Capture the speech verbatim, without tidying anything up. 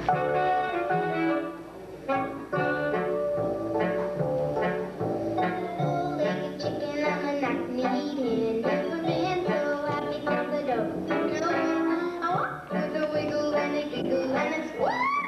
Four-legged chicken, I'm a knock-kneed hen. Never been so happy since the door. No, I walk with a wiggle and a giggle and a squeak.